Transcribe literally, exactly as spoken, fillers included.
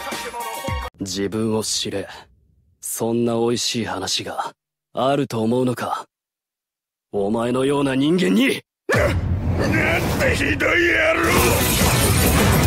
自分を知れ。そんな美味しい話があると思うのか。お前のような人間に。 なんてひどい野郎。